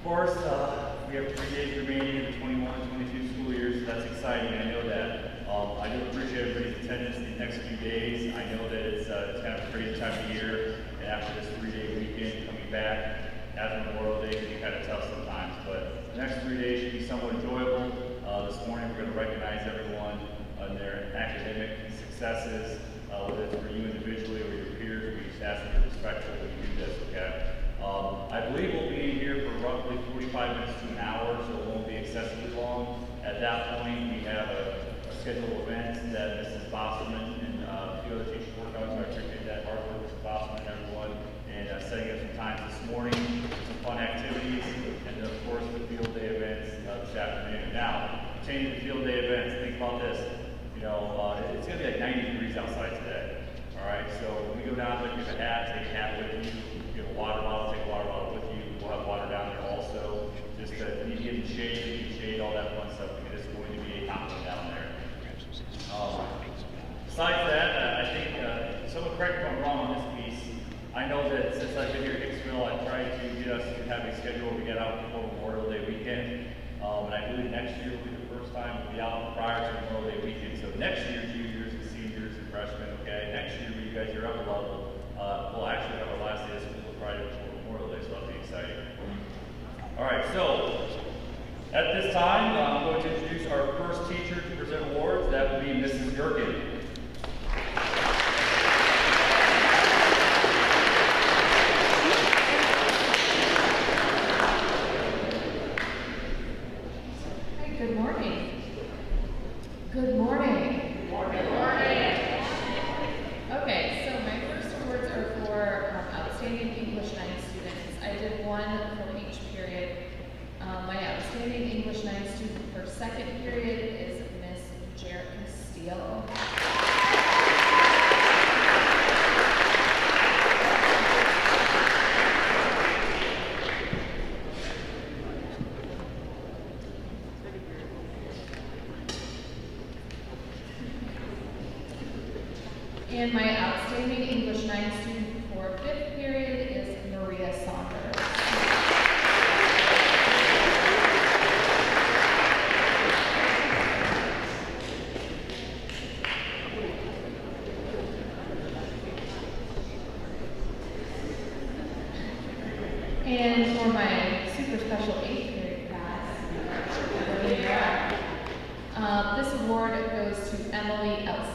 course, we have 3 days remaining in the 21-22 school year, so that's exciting. I know that. I do appreciate everybody's attendance these next few days. I know that it's kind of a crazy time of year, and after this 3-day weekend, coming back after Memorial Day can be kind of tough sometimes. But the next 3 days should be somewhat enjoyable. This morning, we're going to recognize everyone on their academic successes, whether it's for you individually or your peers. We just ask that you're respectful when you do this, okay? I believe we'll be here for roughly 45 minutes to an hour, so it won't be excessively long. At that point, we have a scheduled event that Mrs. Bosselman and a few other teachers work on, so I appreciate that hard work, Mrs. Bosselman and everyone, and setting up some time this morning, some fun activities, and then of course the field day events this afternoon. Now, pertaining to field day events, think about this. You know, it's going to be like 90 degrees outside today. All right, so when we go down there, get a hat, take a hat with you. If you have a water bottle, take a water bottle with you. We'll have water down there also. Just to get in shade, all that fun stuff, because it's going to be a hot one down there. Besides that, I think, someone correct me if I'm wrong on this piece. I know that since I've been here at Hicksville, I've tried to get us to have a schedule where we get out before Memorial Day weekend. And I believe next year will be the first time we'll be out prior to Memorial Day weekend. So next year, juniors and seniors and freshmen, okay? Next year, when you guys are upper level, we'll actually have our last day of school Friday before Memorial Day, so that'll be exciting. All right, so at this time, I'm going to introduce our first teacher to present awards. That will be Mrs. Gherkin. Good morning. Good morning. Good morning. Okay, so my first awards are for outstanding English 9 students. I did one for each period. My outstanding English 9 student for second period is Miss Jarrett Castillo. And my outstanding English 9 student for 5th period is Maria Saunders. And for my super special 8th period class, this award goes to Emily Elston.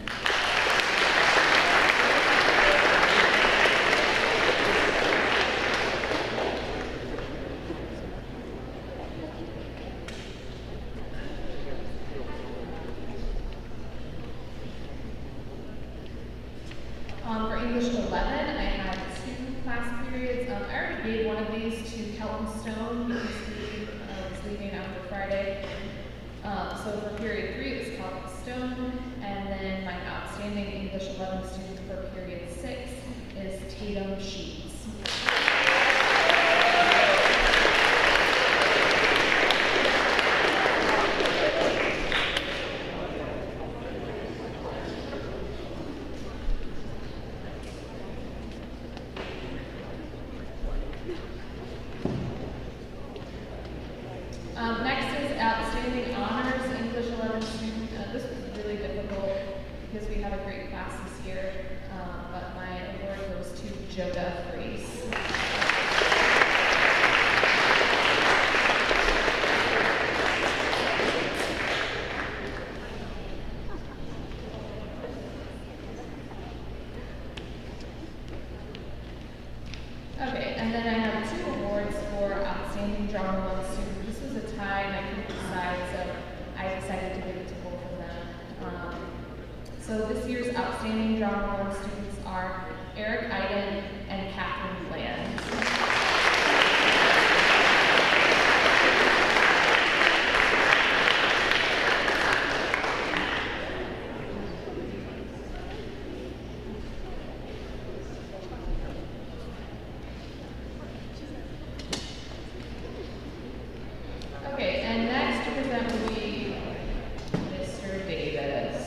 For English 11, I had 2 class periods. I already gave one of these to Kelton Stone because he was leaving after Friday. So for period 3, it was Kelton Stone, and then my outstanding English 11 student for period 6 is Tatum Sheets. Next is outstanding honors English 11 student. This was really difficult because we had a great class this year, but my award goes to Joda Freese. Okay, and then I have 2 awards for outstanding drama 1 student. This was a tie and I couldn't decide, so I decided to give it to both of them. So this year's outstanding drama 1 students are Eric Iden and Catherine Bland. Okay, and next to present will be Mr. Davis.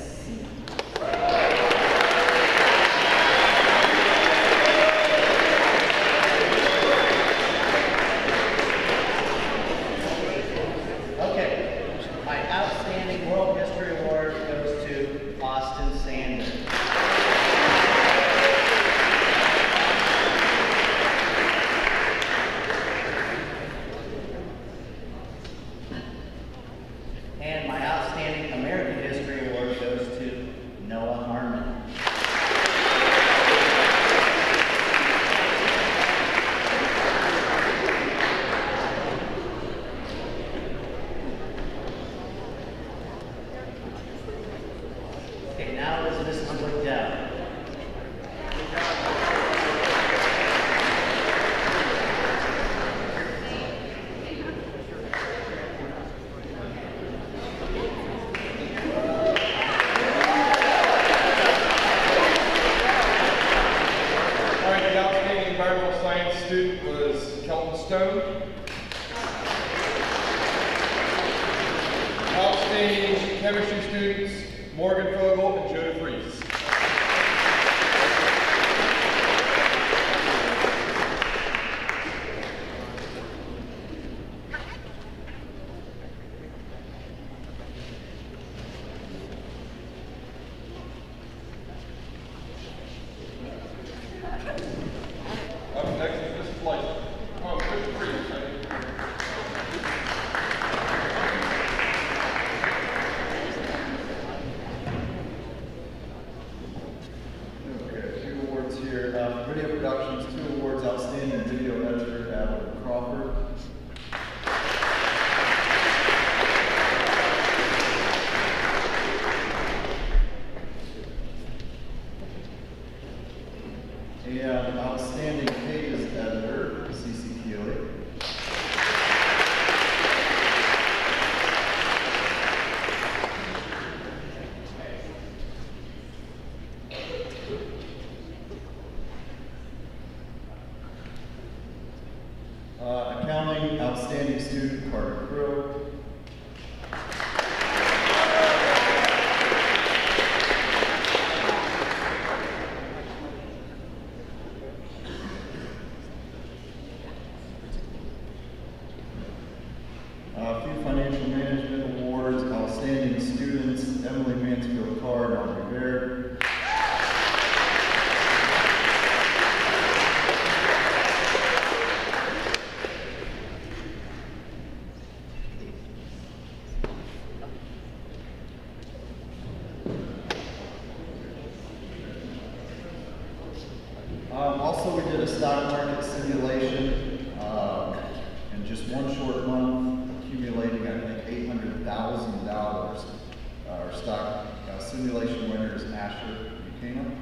outstanding chemistry students, Morgan Fogel and Joe Fries. Up next is Mrs. Light. Oh, Mr. Fries. Video Productions, 2 awards, Outstanding Video Editor, Adam Crawford. And Outstanding Pages Editor, C.C. Keeley. Accounting, Outstanding Student, Carter Crow. A few Financial Management Awards, Outstanding Students, Emily Mansfield Card, Aubrey Baird. Also, we did a stock market simulation in just one short month, accumulating, I think, $800,000. Our stock simulation winner is Asher Buchanan.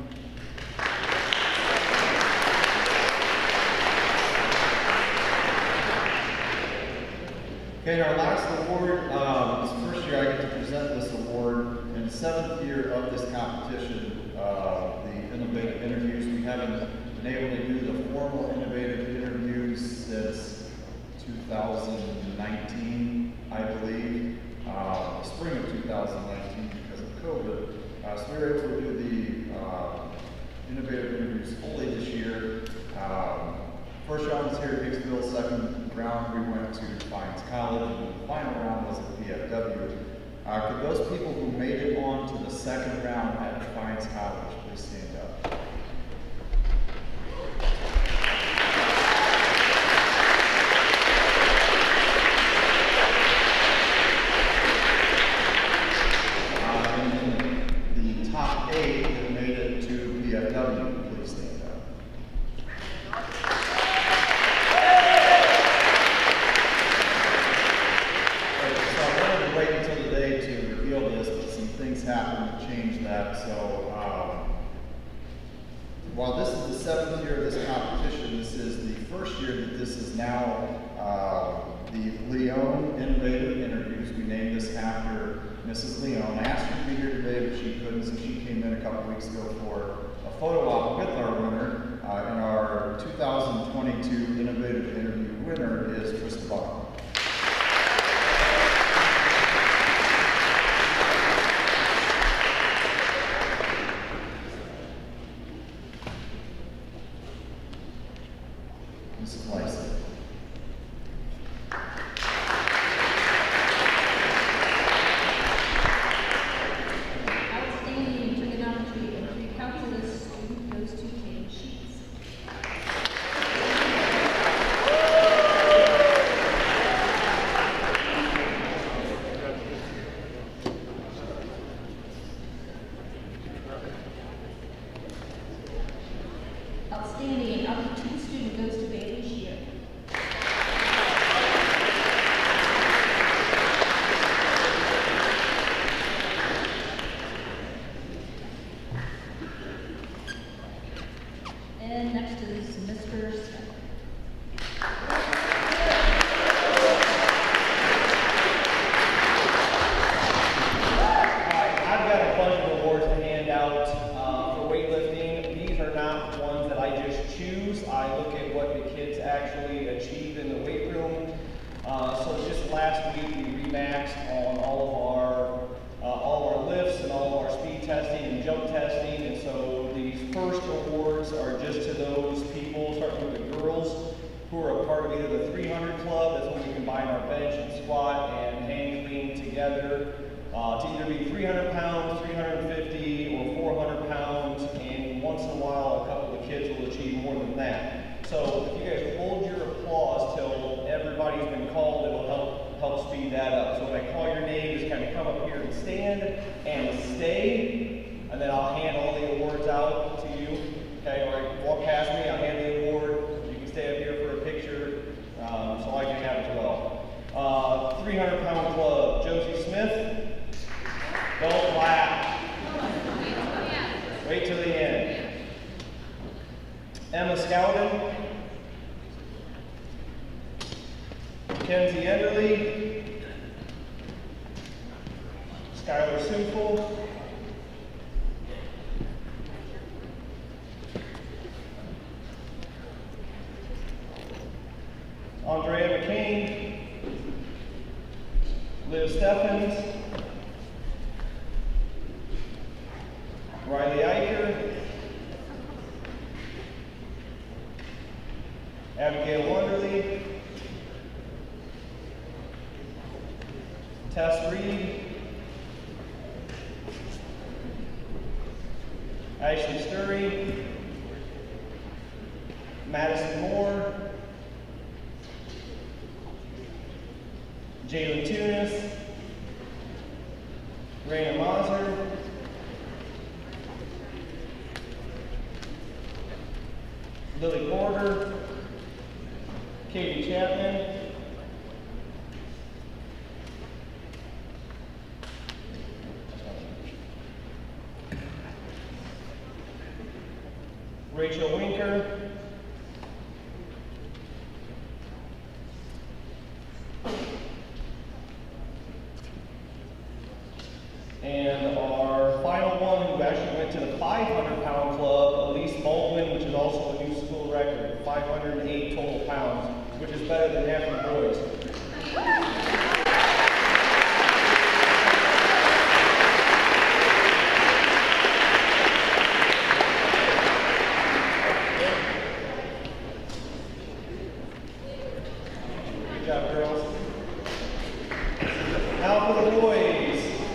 Okay, our last award, this first year I get to present this award. In the 7th year of this competition, the Innovative Interviews, we haven't been able to do the formal Innovative Interviews since 2019, I believe, spring of 2019 because of COVID. So we were able to do the Innovative Interviews fully this year. First round was here at Hicksville, second round we went to Defiance College, and the final round was at PFW. Could those people who made it on to the second round at Defiance College please stand up? And the top 8 that made it to PFW, please stand up. Happened to change that. So while this is the 7th year of this competition, this is the first year that this is now the Leon Innovative Interviews. We named this after Mrs. Leon. I asked her to be here today, but she couldn't, so she came in a couple weeks ago for a photo op with our winner. And our 2022 Innovative Interview winner is Krista Bach. Mrs. Lyson. Outstanding trigonometry and pre-calculus student goes to Kate Sheets. part of either the 300 club, that's when we combine our bench and squat and hang clean together, to either be 300 pounds, 350, or 400 pounds, and once in a while a couple of kids will achieve more than that. So if you guys hold your applause till everybody's been called, it'll help speed that up. So when I call your name, just kind of come up here and stand and stay, and then I'll hand all the awards out to you. Okay, or walk past me, I'll hand the award. You can stay up here for a picture, so I can have it as well. 300-pound club, Josie Smith. Don't laugh. Wait till the end. Emma Scowden. Kenzie Enderly. Skylar Sufel. Andrea McCain. Liv Steffens. Riley Eicher. Abigail Wonderly. Tess Reed. Ashley Sturry. Madison Moore. Jalen Tunis. Raina Mazur. Lily Porter. Katie Chapman. Rachel Winker. And our final one, who actually went to the 500-pound club, Elise Baldwin, which is also a new school record, 508 total pounds, which is better than half the boys. Good job, girls. Now for the boys.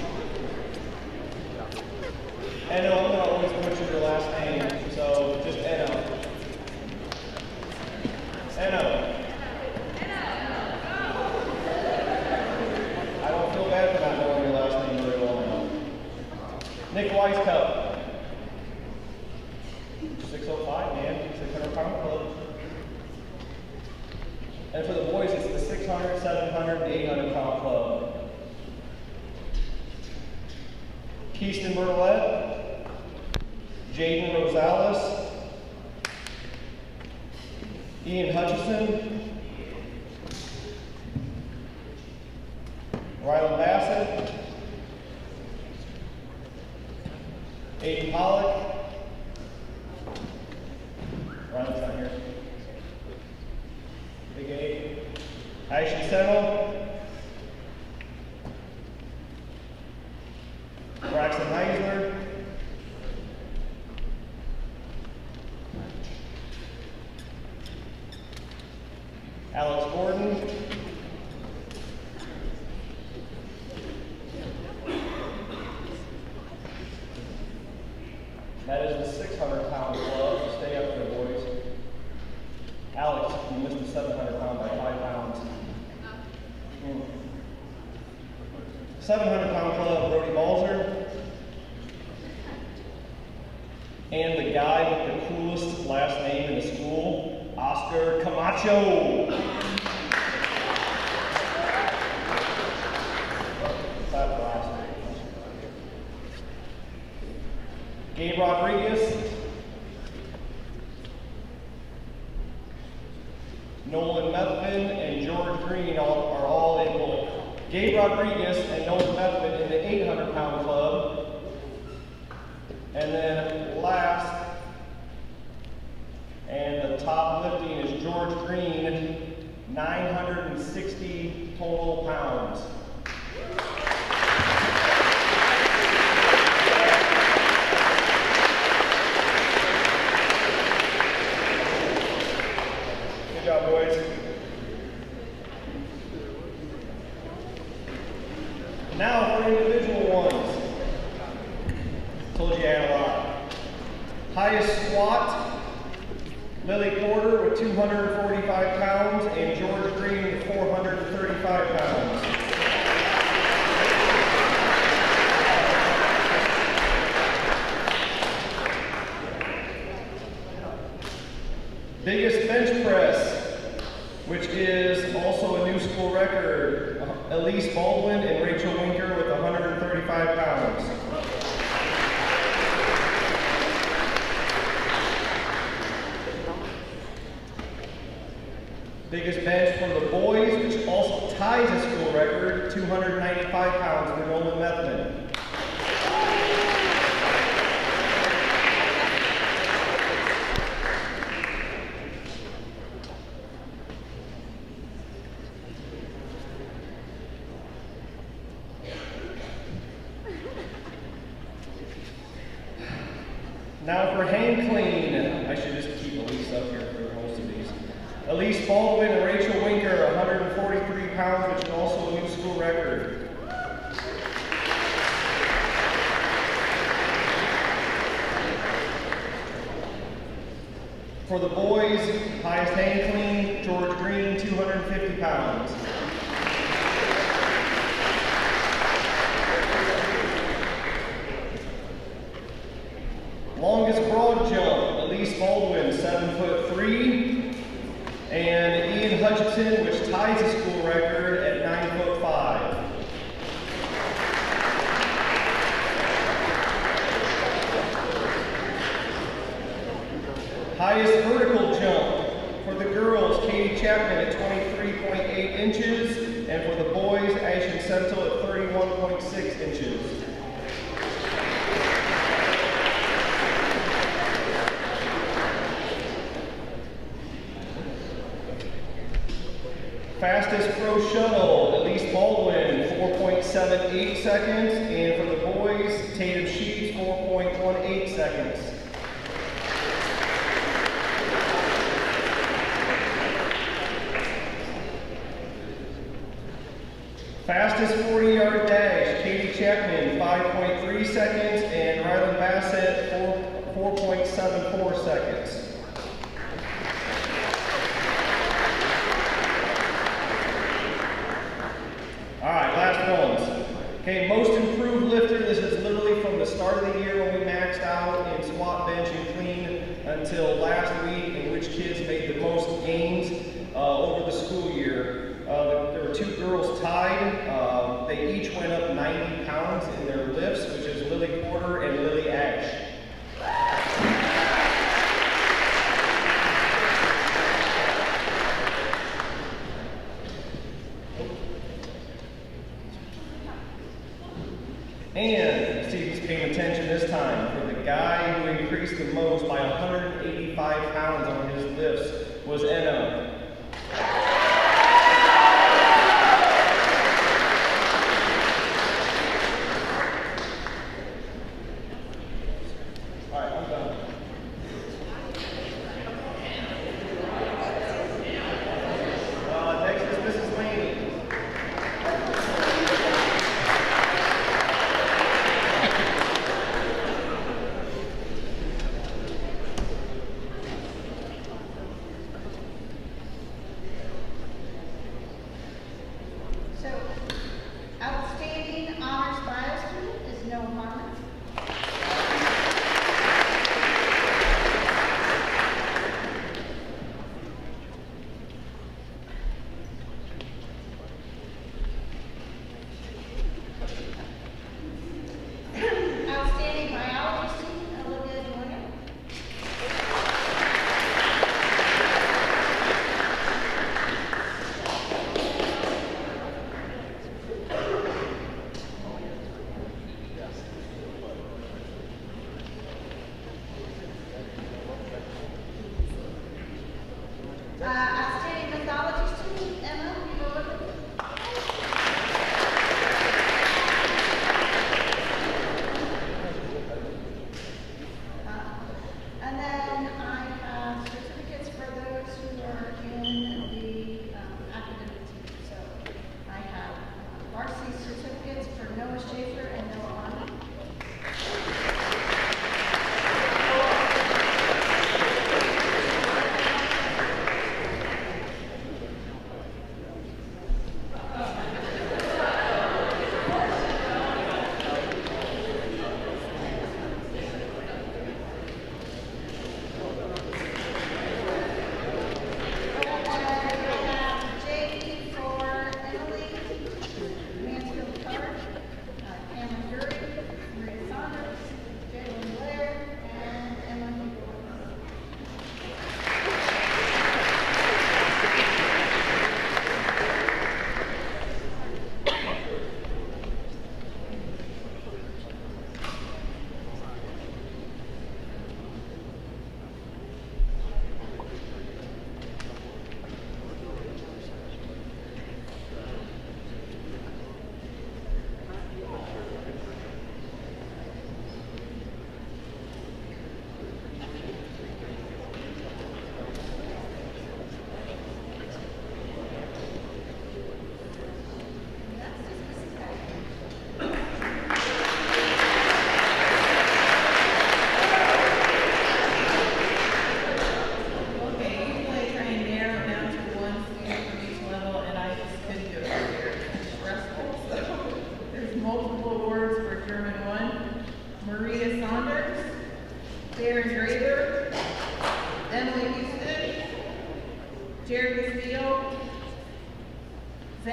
Eno, I'm going to always butcher your last name, so just Eno. Eno. I don't feel bad for not knowing your last name very well now. Nick Weiskup. 605, man. 600-pound club. And for the boys, it's the 600, 700, 800-pound club. Keiston Bertolette. Jaden Rosales. Ian Hutchison. Rylan Bassett. Aiden Pollock. Rylan's not here. Big A. Ashley Settle. Braxton Heisler. Alex Gordon. That is the 600-pound club. Stay up there, boys. Alex, you missed the 700-pound by 5 pounds. 700-pound club, Brody Balzer. And the guy with the coolest last name in the school, Oscar Camacho. That's the last name. Gabe Rodriguez. Nolan Methvin and George Green are all in bullet. Gabe Rodriguez and Nolan Methvin in the 800-pound club. And then last, and the top lifting is George Green, 960 total pounds. Good job, boys. Now for individual ones. Told you I had a lot. Highest squat, Lily Porter with 245 pounds and George Green with 435 pounds. Biggest bench press, which is also a new school record, Elise Baldwin and Rachel Winker with 135 pounds. Biggest bench for the boys, which also ties a school record, 295 pounds for Nolan Methman. Now for hang clean, I should just keep Elise up here for most of these. Elise Baldwin and Rachel Winker, 143 pounds, which is also a new school record. For the boys, highest hang clean, George Green, 250 pounds. Longest broad jump, Elise Baldwin, 7'3", and Ian Hutchinson, which ties the school record at 9'5". Highest vertical jump for the girls, Katie Chapman at 23.8 inches, and for the boys, Ashton Sentel at 31.6 inches. Fastest pro shuttle, Elise Baldwin, 4.78 seconds, and for the boys, Tatum Sheets, 4.18 seconds. Fastest 40-yard dash, Katie Chapman, 5.3 seconds, and Rylan Bassett, 4.74 seconds. All right, last ones. Okay, most improved lifter. This is literally from the start of the year when we maxed out in squat, bench, and clean until last week, in which kids made the most gains over the school year. There were two girls tied. They each went up 90 pounds in their lifts, which is Lily Porter and Lily Ash. And, see if he's paying attention this time, for the guy who increased the most by 185 pounds on his lifts was Enno. All right, I'm done. Next is Mrs. Laney.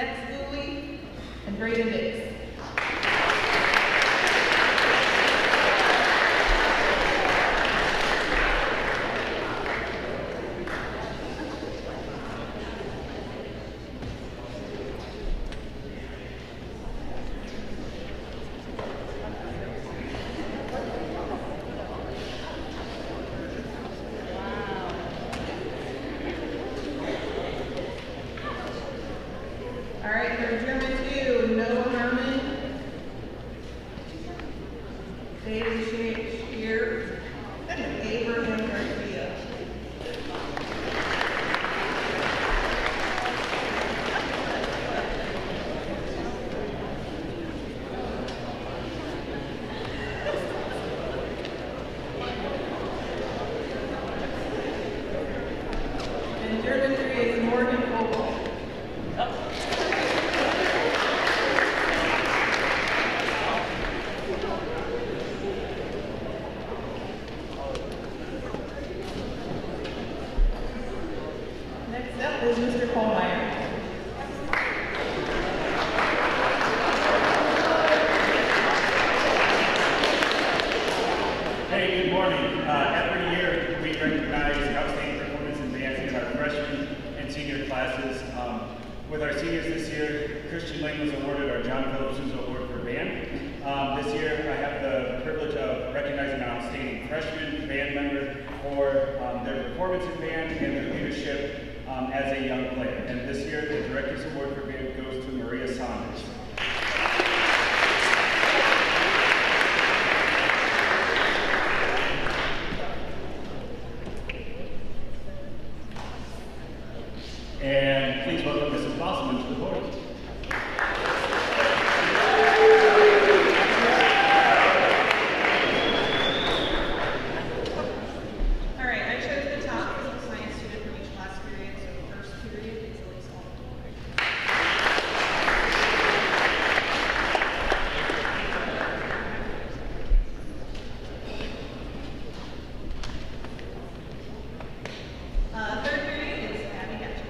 Max Bowie, and Braden Diggs. All right, for German 2, Noah Herman, David Shear, and Abraham Garcia. and German 3 is Morgan Vogel. Next up is Mr. Kohlmeyer. Hey, good morning. Every year we recognize outstanding performance in dance in our freshman and senior classes. With our seniors this year, Christian Lane was awarded our John Phillips Award for band. This year I have the privilege of recognizing an outstanding freshman band member for their performance in band and their leadership as a young player. And this year the Director's Award for band goes to Maria Saunders. And please welcome Mrs. Bosselman to the podium. All right, I chose the top physical science student from each class period, so the first period is Elise third period is Abby Hatchett.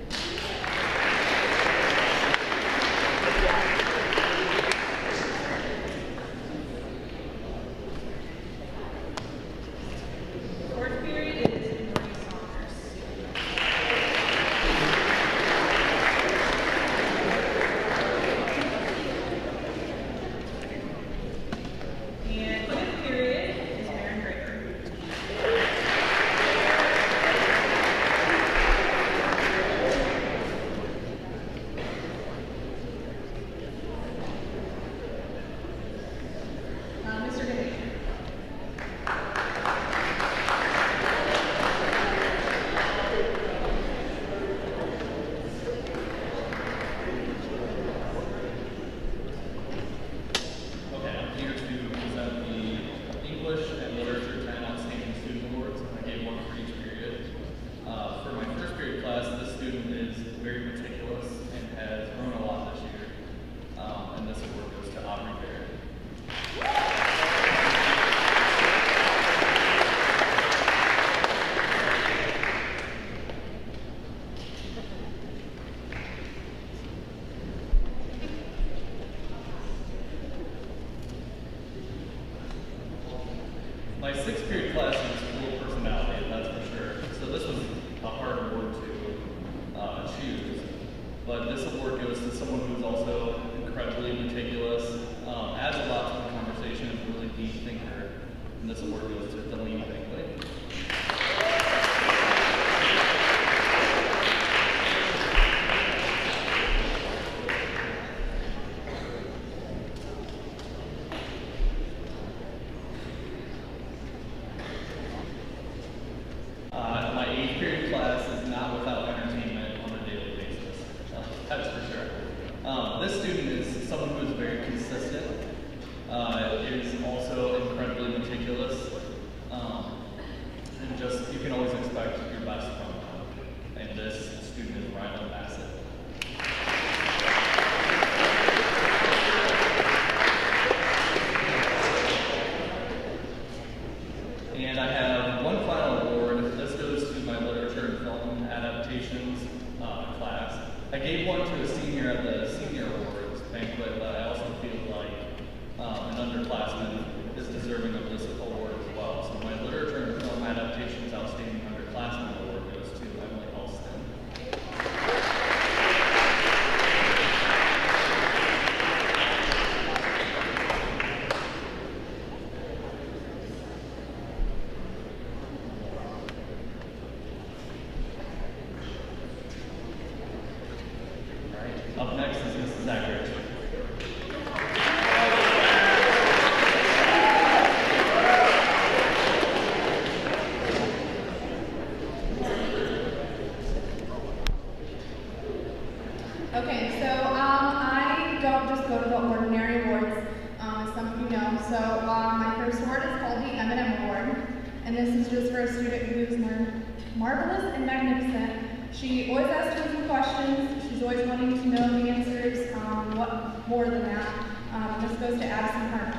Fourth period is Marie Saunders. And fifth period is Maren Draper. Mr. Gymnasium. Okay, I'm here to present the English and Literature 10 Outstanding Student Awards. I gave one for each period. For my first period class, this student is very meticulous and has grown a lot this year. And this award goes to Aubrey Barrett. My sixth period class is full of personality, that's for sure. So this was a hard award to choose. But this award goes to someone who's also incredibly meticulous, adds a lot to the conversation, is a really deep thinker. And this award goes to Delaney Bankley. My eighth period class is not without entertainment on a daily basis. That's for sure. This student is someone who is very consistent, is also incredibly meticulous, and just, you can always expect your best from them. And this student is Rylan Bassett. And I have one final award. This goes to my literature and film adaptations class. I gave one to a senior at the so I don't just go to the ordinary awards, as some of you know. So my first award is called the M&M Award, and this is just for a student who's marvelous and magnificent. She always asks tons of questions. She's always wanting to know the answers. What more than that? This goes to Addison Harmon.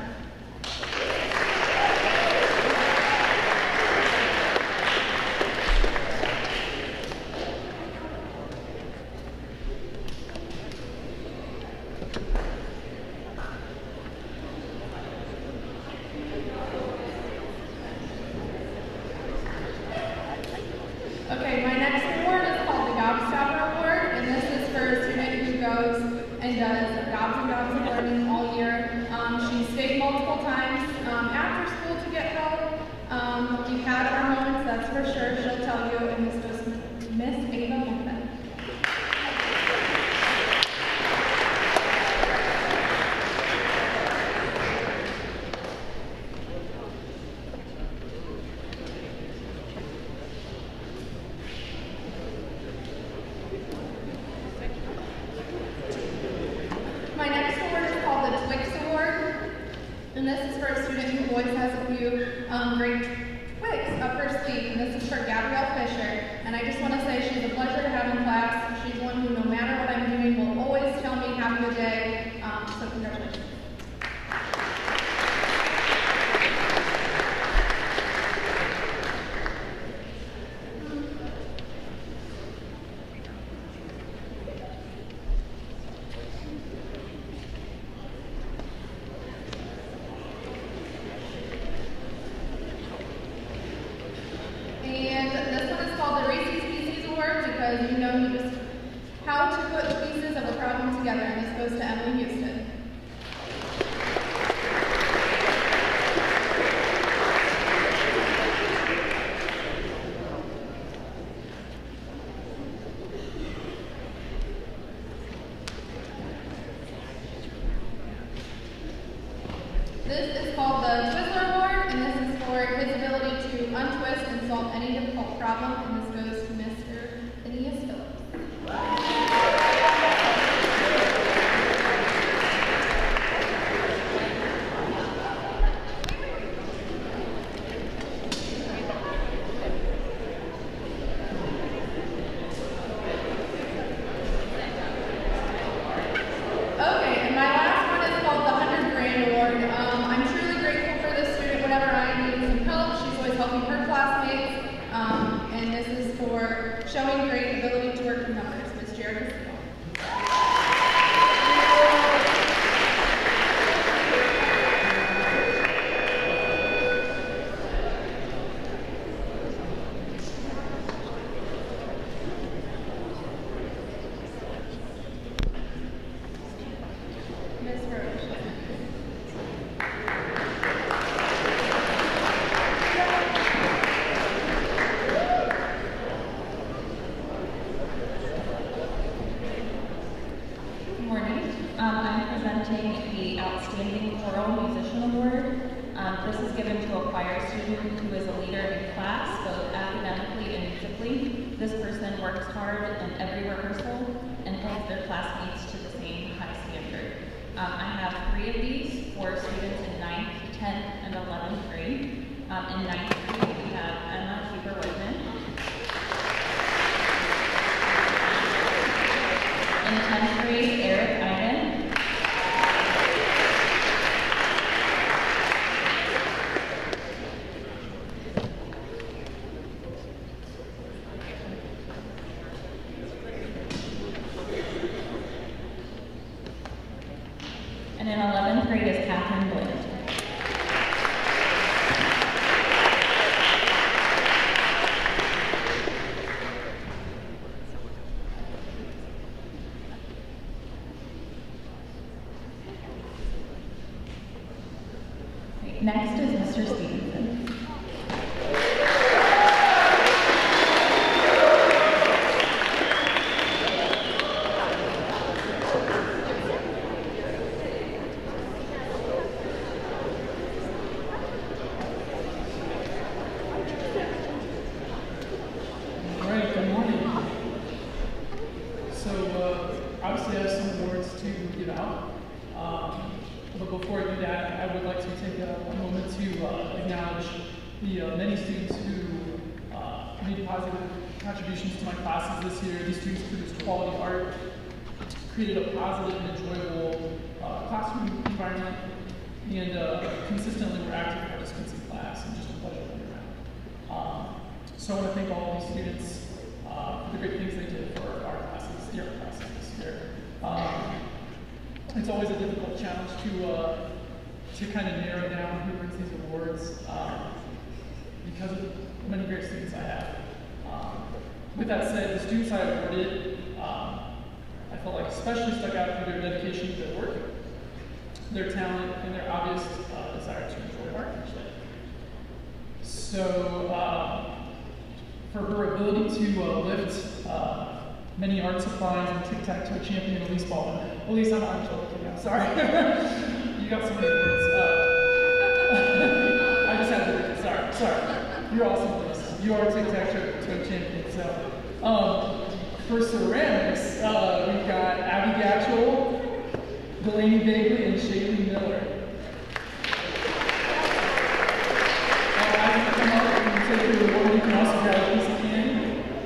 Okay, my next award is called the Gobstopper Award, and this is for a student who goes and does gobs and gobs of learning all year. She stayed multiple times after school to get help. We've had our moments, that's for sure. She'll tell you, and this goes to Miss Ava Montman. My next award is called the Twix Award, and this is for a student who always has a few great Twix up her sleeve, and this is for Gabrielle Fisher. And I just want to say she's a pleasure to have in class. She's one who, no matter what I'm doing, will always tell me have a good day. So congratulations. And this one is called the Reese's Pieces Award because you know just how to put the pieces of a problem together, and this goes to Emily Houston. This is called the Twizzler Award, and this is for his ability to untwist and solve any difficult problem, and this goes to Mr. Phineas Phillips. Okay, and my last one is called the 100 Grand Award. I'm truly grateful for this student whenever I need some help. She's always helping her classmates, and this is for showing great ability to work with numbers, Ms. Jared Castillo. Ms. Roach. Good morning. I'm presenting the Outstanding Choral Musician Award. This is given to a choir student who is a leader in class, both academically and musically. This person works hard in every rehearsal and holds their classmates to the same high standard. I have 3 of these for students in 9th, 10th, and 11th grade. In 9th grade, we have Emma Huber-Whitman. In 10th grade, Eric Iden. And in 11th grade is Catherine Bland. Next is Mr. Stevenson. All right, good morning. So, obviously I have some to give out. But before I do that, I would like to take a moment to acknowledge the many students who made positive contributions to my classes this year. These students produced quality art, created a positive and enjoyable classroom environment, and consistently were active participants in class, and just a pleasure to be around. So I want to thank all of these students for the great things they did for our classes, the art classes this year. It's always a difficult challenge to kind of narrow down who wins these awards because of the many great students I have. With that said, the students I awarded, I felt like especially stuck out for their dedication to their work, their talent, and their obvious desire to enjoy art. So, for her ability to lift many art supplies and tic-tac-toe champion Elise Baldwin. Elise, I'm joking, I'm sorry. You got so many words. I just had to, sorry. You're awesome, Elise. You are tic-tac-toe champion. So, for ceramics, we've got Abby Gatchell, Delaney Bagley, and Shailene Miller. As you come up and take your award, you can also grab a piece of candy.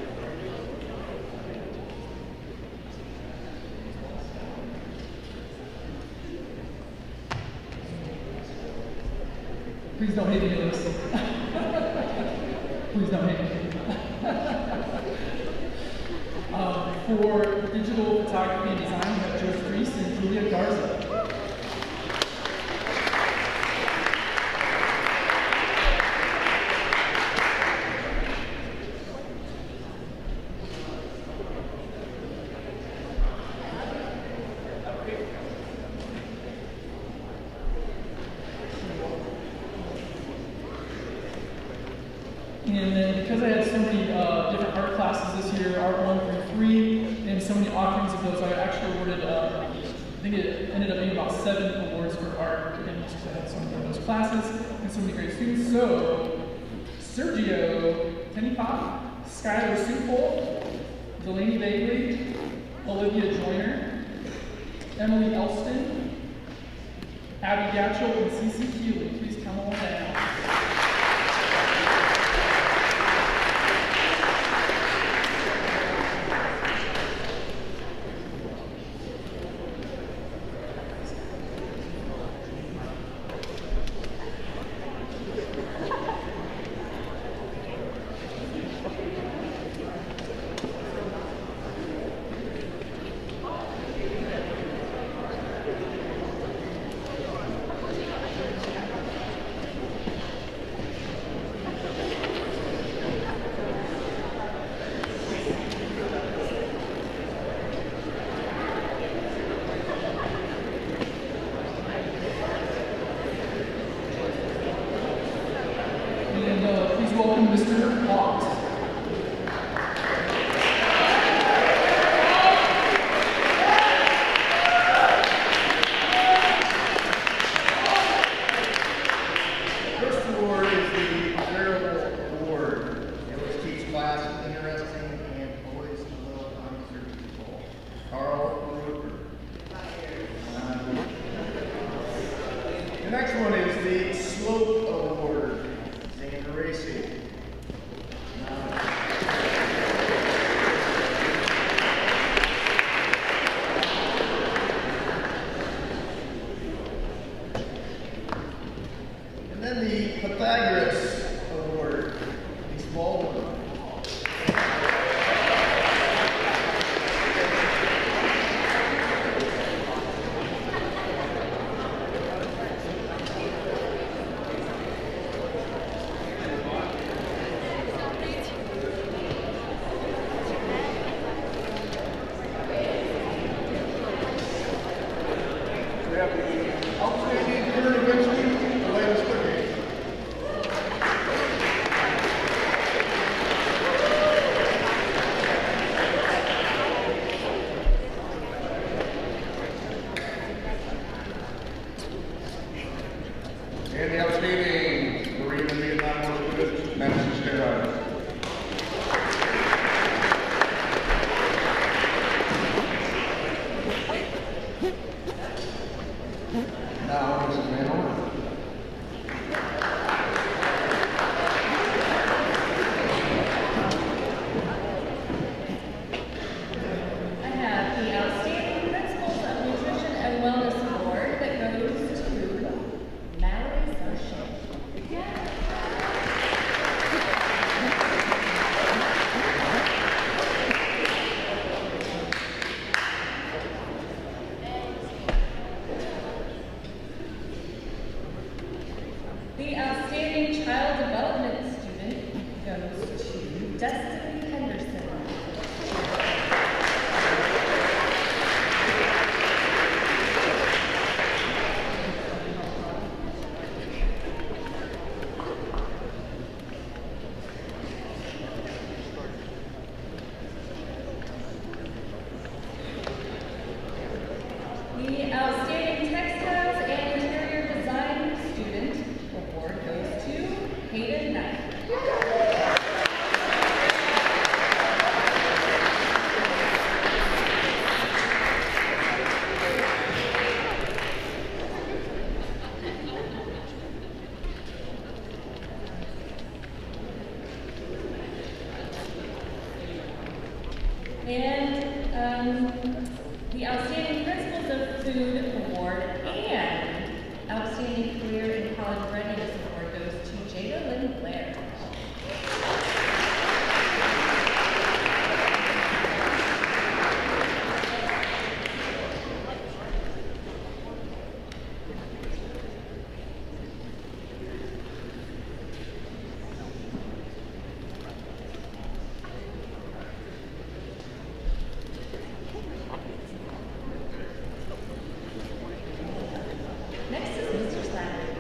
Please don't hate me, Elise. Please don't hate me. For digital photography and design, we have Joe Fries and Julia Garza. And then because I had so many different art classes this year, Art 1 through 3, and so many offerings of those, I actually awarded, I think it ended up being about 7 awards for art, again, just because I had so many of those classes and so many great students. So, Sergio Tenipop, Skylar Supol, Delaney Bagley, Olivia Joyner, Emily Elston, Abby Gatchell, and Cece Keeley. Please come on down. Please welcome Mr. Watt. First award is the Wearable Award. It was teach class interesting and always a little unpredictable. Carl Rupert. The next one is the Slope Award. Xander Racy. And then the Pythagoras Award, the small one. We have the outstanding current eventually, the latest cookie. And the outstanding Marine and Vietnam War student, Madison Steroid. Now, Mrs. Van Horn. I have the Outstanding Principles of Nutrition and Wellness Award that goes to Mallory Sunshine. The Outstanding Child Development Student goes to Destiny Henderson. The Outstanding Textiles and Interior Design Student Award goes to Hayden Knight. And the Outstanding Principles of Food Award and Outstanding Career in College Readiness Award goes to Jada Lynn Blair. Next is Mr. Slattery.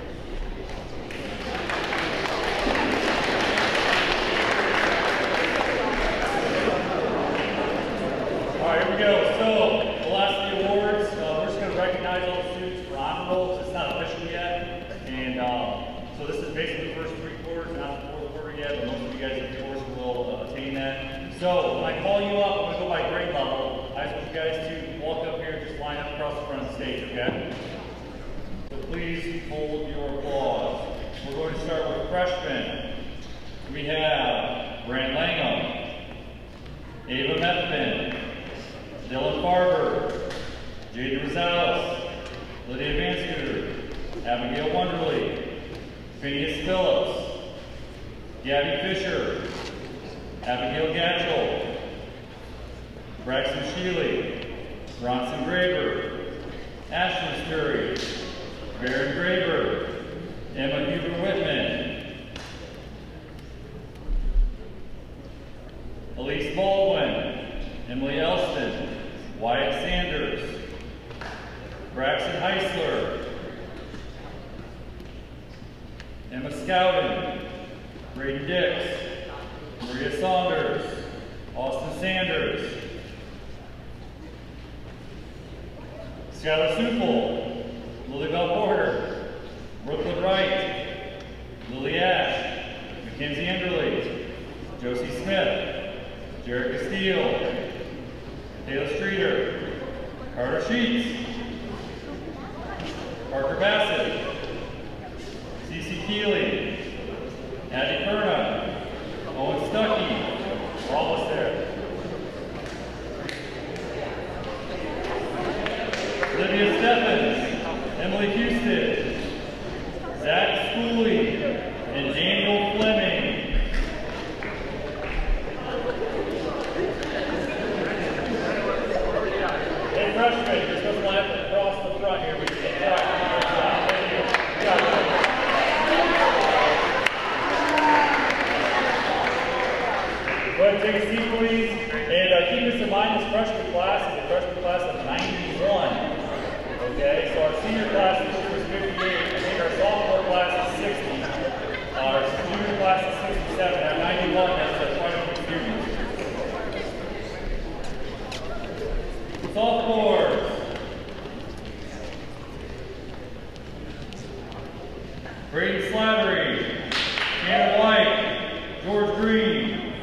All right, here we go. So, the last of the awards, we're just going to recognize all the students for honor rolls. It's not official yet. And so this is basically the first 3 quarters, not the 4th quarter yet, but most of you guys, of course, will attain that. So, when I call you up, I'm going to go by grade level. I just want you guys to walk up here and just line up across the front of the stage, okay? So please hold your applause. We're going to start with freshmen. We have Brand Langham, Ava Methvin, Dylan Farber, Jade Rosales, Lydia Vanscooter, Abigail Wonderly, Phineas Phillips, Gabby Fisher, Abigail Gatchell, Braxton Shealy, Bronson Graver, Ashley Scurry, Baron Graver, Emma Huber Whitman, Elise Baldwin, Emily Elston, Wyatt Sanders, Braxton Heisler, Emma Scouton, Braden Dix, Maria Saunders, Austin Sanders, Skylar Supel, Lily Bell Porter, Brooklyn Wright, Lily Ash, Mackenzie Enderle, Josie Smith, Jared Castile, Taylor Streeter, Carter Sheets, Parker Bassett, Cece Keeley, Addie Perna, Owen Stuckey. We're almost there. Olivia Steffens, Emily Houston, Zach Schooley, and Daniel Fleming. Hey, freshmen, you're supposed to line up across the front here. We can thank you. Go ahead and take a seat, please. And keep this in mind, this freshman class is a freshman class of 91. Okay, so our senior class this year was 58. I think our sophomore class is 60. Our junior class is 67. At 91, that's quite a few students. Sophomores. Braden Slattery, Shannon White, George Green,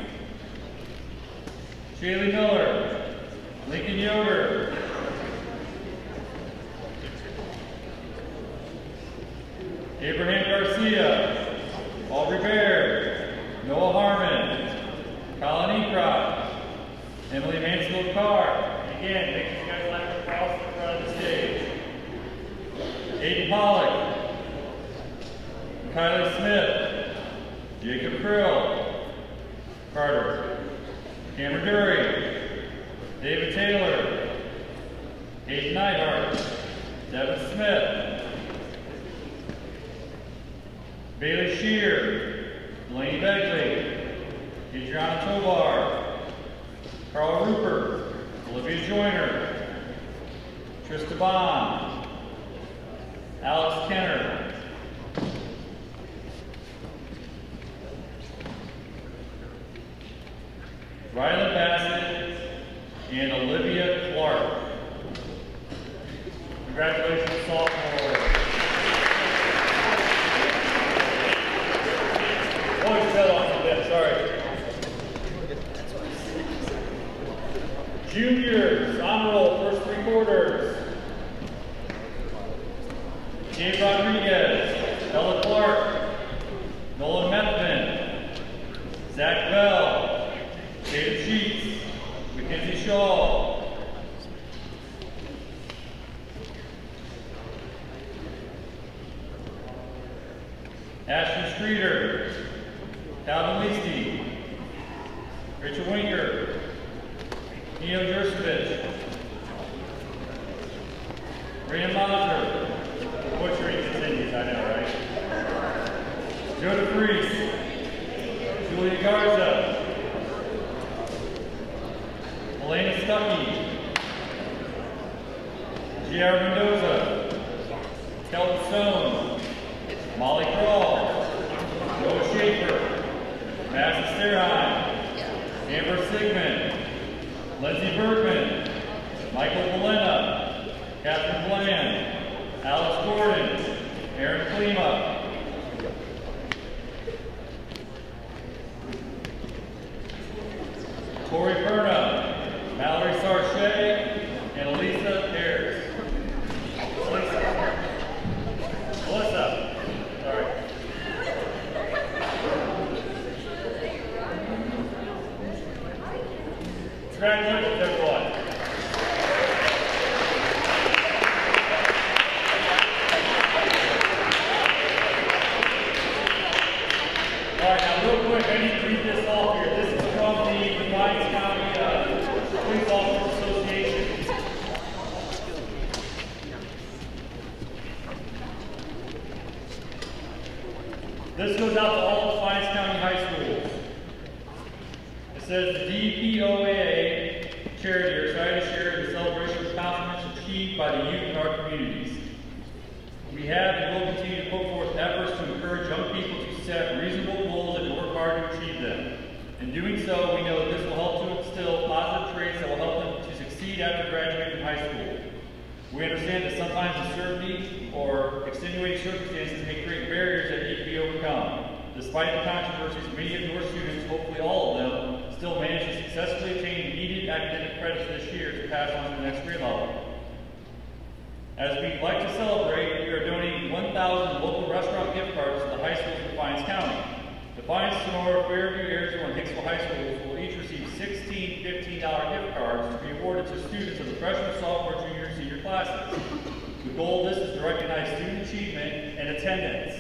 Shaylee Miller, Lincoln Yoder, Abraham Garcia, Aubrey Baird, Noah Harmon, Colin Ecroft, Emily Mansfield Carr. And again, make sure you guys line up across the front of the stage. Aiden Pollock, Kylie Smith, Jacob Krill, Carter, Cameron Dury, David Taylor, Hayden Neidhart, Devin Smith, Bailey Shear, Delaney Begley, Adriana Tovar, Carl Rupert, Olivia Joyner, Trista Bond, Alex Kenner, Rylan Bassett, and Olivia Clark. Congratulations, sophomore. Boys, fell off a bit, sorry. Juniors, honor roll, first three quarters. Gabe Rodriguez, Bella Clark, Nolan Methvin, Zach Bell, David Sheets, Mackenzie Shaw, Ashton Streeter, Calvin Leasty, Rachel Winker, Neo Jersevich, Ryan Moser, butchering continues, I know, right? Joe DeFries, Julia Garza, Elena Stuckey, J.R. Mendoza, Kelton Stone, Molly Crawl, Noah Schaefer, Madison Sterheim, Amber Sigmund, Lindsay Bergman, Michael Valena, Catherine Bland, Alex Gordon, Aaron Klima, Tori Perna, Mallory Sarche, and Elisa Ayers. Melissa, sorry. Congratulations, everyone. All right, now real quick, I need to read this off here. This is from the Defiance County Police Officers Association. This goes out to all Defiance County high schools. It says the DPOA charity are excited to share the celebration of accomplishments achieved by the youth in our communities. We have and will continue to put forth efforts to encourage young people to set reasonable goals and to work hard to achieve them. In doing so, we know that this will help to instill positive traits that will help them to succeed after graduating from high school. We understand that sometimes uncertainty or extenuating circumstances may create barriers that need to be overcome. Despite the controversies, many of your students, hopefully all of them, still managed to successfully attain needed academic credits this year to pass on to the next grade level. As we'd like to celebrate, we are donating 1,000 local restaurant gift cards to the high schools of Defiance County. Defiance, Sonora, Fairview, Arizona, and Hicksville high schools will each receive 16 $15 gift cards to be awarded to students of the freshman, sophomore, junior, and senior classes. The goal of this is to recognize student achievement and attendance.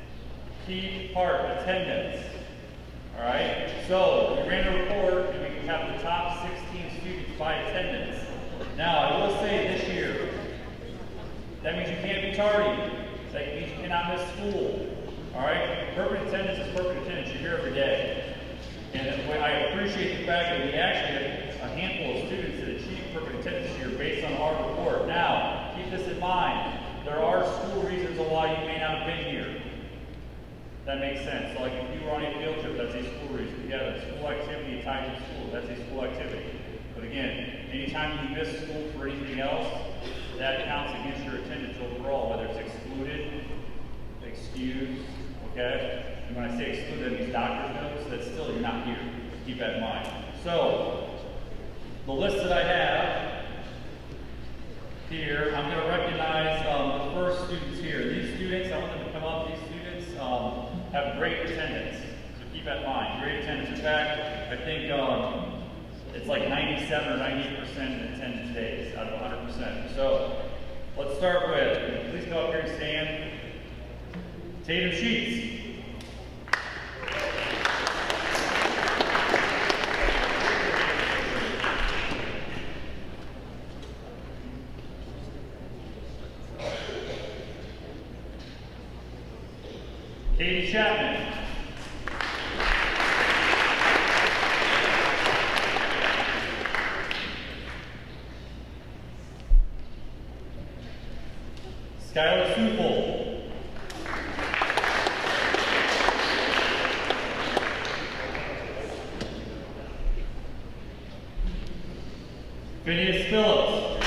Key part, attendance. All right, so we ran a report and we can have the top 16 students by attendance. Now, I will say this year, that means you can't be tardy. That means you cannot miss school. All right? Perfect attendance is perfect attendance. You're here every day. And I appreciate the fact that we actually have a handful of students that achieve perfect attendance this year based on our report. Now, keep this in mind. There are school reasons why you may not have been here. That makes sense. So like if you were on a field trip, that's a school reason. If you have a school activity tied to school, that's a school activity. But again, anytime you miss school for anything else, that counts against your attendance overall, whether it's excluded, excused, okay? And when I say excluded, that means doctor's notes, that's still, you're not here. Keep that in mind. So, the list that I have here, I'm going to recognize the first students here. These students, I want them to come up. These have great attendance. So keep that in mind, great attendance. In fact, I think it's like 97 or 98% attendance days out of 100%. So let's start with, please go up here and stand. Tatum Sheets. Katie Chapman. Skylar Supel. Phineas Phillips.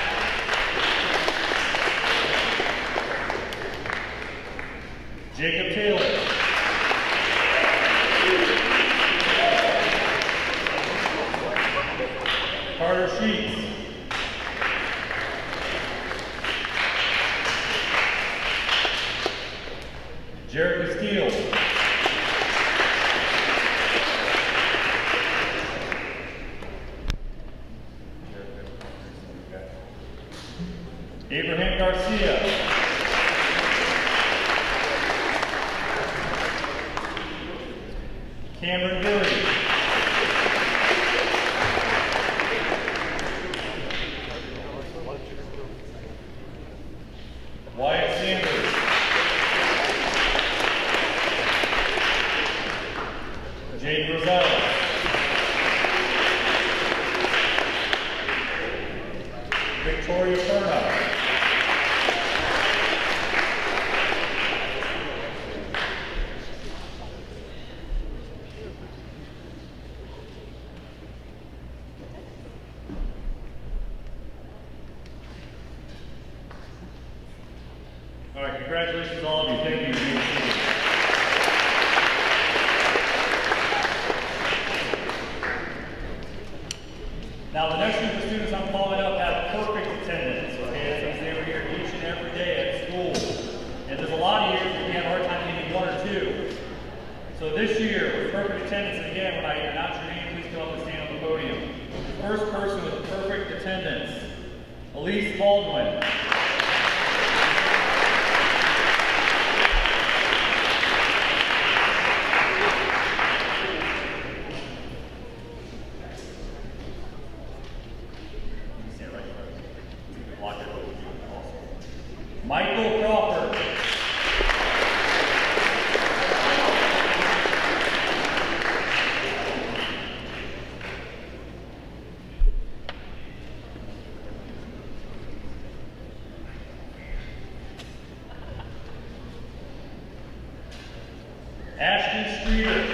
Jacob Taylor. Carter Sheets. Jared Castile. Abraham Garcia. Cameron Billy. Wyatt Sanders. Jade Rosales. Victoria Furna. All right, congratulations all of you. Thank you. Now the next group of students I'm following up have perfect attendance. Okay, that means they were here each and every day at school. And there's a lot of years where we have a hard time getting one or two. So this year, with perfect attendance, and again, when I announce your name, please come up and stand on the podium. The first person with perfect attendance, Elise Baldwin. Michael Crawford. Ashton Streeter.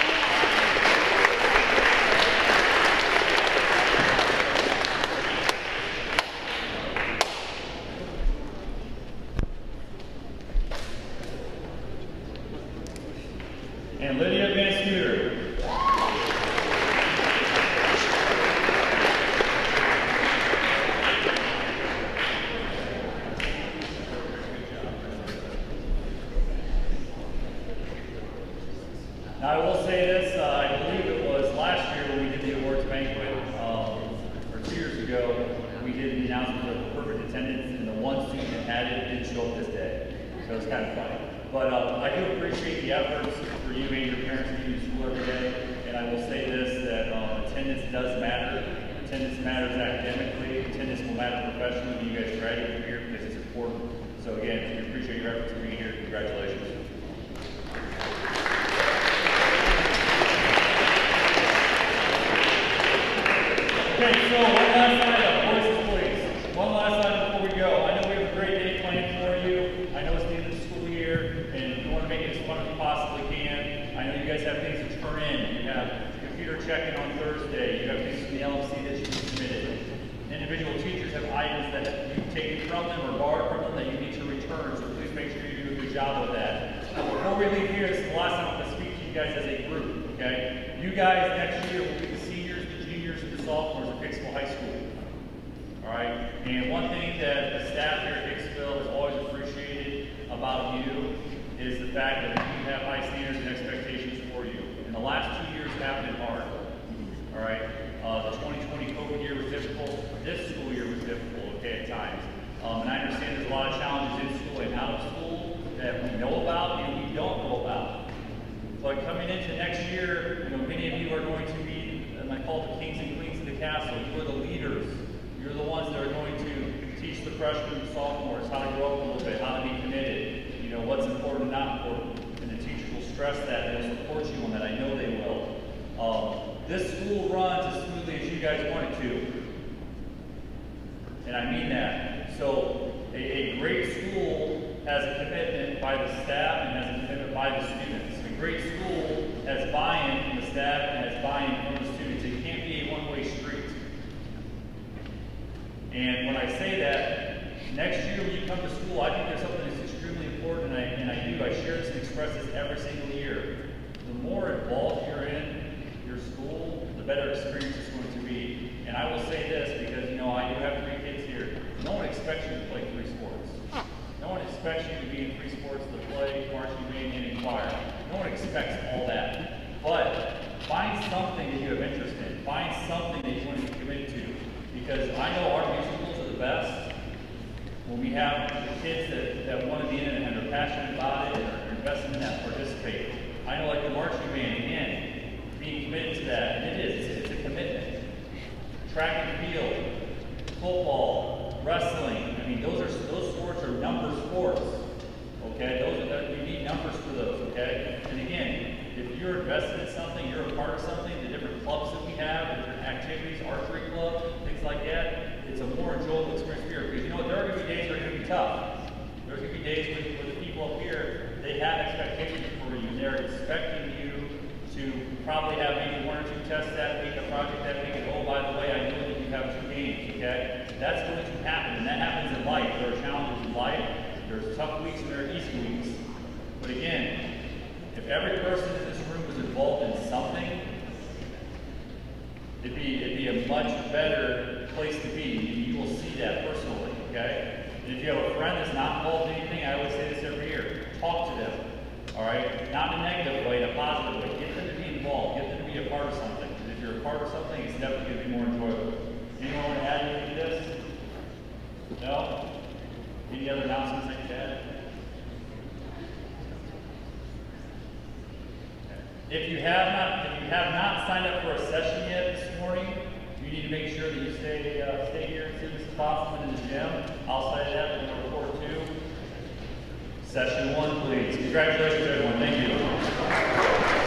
And Lydia Van Scooter. Now I will say this, I believe it was last year when we did the awards banquet, or 2 years ago, we did the announcement of perfect attendance, and the one student that had it didn't show up this day. So it's kind of funny. But I do appreciate the efforts for you and your parents to be in school every day. And I will say this, that attendance does matter. Attendance matters academically. Attendance will matter professionally when you guys graduate from here because it's important. So again, we appreciate your efforts for being here. Congratulations. Okay, so one last item, voices please. One last item before we go. I know we have a great day planned for you. I know it's the end of the school year, and you want to make it as fun as you possibly can. I know you guys have things to turn in. You have computer check-in on Thursday. You have things from the LMC that you submitted. Individual teachers have items that you've taken from them or borrowed from them that you need to return, so please make sure you do a good job of that. Before we leave here, this is the last time I'm going to speak to you guys as a group, okay? You guys next year will be the seniors, the juniors, and the sophomores at Hicksville High School. All right? And one thing that the staff here at Hicksville has always appreciated about you is the fact that you have high happening hard. All right. The 2020 COVID year was difficult. This school year was difficult, okay, at times. And I understand there's a lot of challenges in school and out of school that we know about and we don't know about. But coming into next year, you know, many of you are going to be, and I call it the kings and queens of the castle. You are the leaders. You're the ones that are going to teach the freshmen and sophomores how to grow up a little bit, how to be committed, you know, what's important and not important. And the teachers will stress that and they'll support you on that. I know they will. This school runs as smoothly as you guys want it to. And I mean that. So a great school has a commitment by the staff and has a commitment by the students. A great school has buy-in from the staff and has buy-in from the students. It can't be a one-way street. And when I say that, next year when you come to school, I think there's something that's extremely important, and I share this and express this every single year. The more involved you're in your school, the better experience it's going to be. And I will say this because, you know, I do have 3 kids here. No one expects you to play 3 sports. No one expects you to be in 3 sports, to play, marching band, and choir. No one expects all that. But find something that you have interest in. Find something that you want to be committed to. Because I know our musicals are the best when we have the kids that want to be in it and are passionate about it and are invested in that, participate. I know, like the marching band, again, being committed to that, and it is, it's a commitment. Track and field, football, wrestling, I mean, those sports are number sports, okay? You need numbers for those, okay? And again, if you're invested in something, you're a part of something, the different clubs that we have, different activities, archery club, things like that, it's a more enjoyable experience for you. Because you know what, there are going to be days that are going to be tough. There's going to be days where the people up here, they have expectations for you. They're expecting you to probably have maybe 1 or 2 tests that week, a project that week, and oh, by the way, I know that you have 2 games, okay? That's going to happen, and that happens in life. There are challenges in life. There's tough weeks and there are easy weeks. But again, if every person in this room was involved in something, it'd be a much better place to be. You will see that personally, okay? And if you have a friend that's not involved in anything, I always say this every year, talk to them, all right? Not in a negative way, in a positive way. Get them to be involved. Get them to be a part of something. Because if you're a part of something, it's definitely going to be more enjoyable. Anyone want to add anything to this? No? Any other announcements I could add? If you have not signed up for a session yet this morning, you need to make sure that you stay here and see Mrs. Bosman in the gym. I'll set it up and report to session 1, please. Congratulations, everyone. Thank you.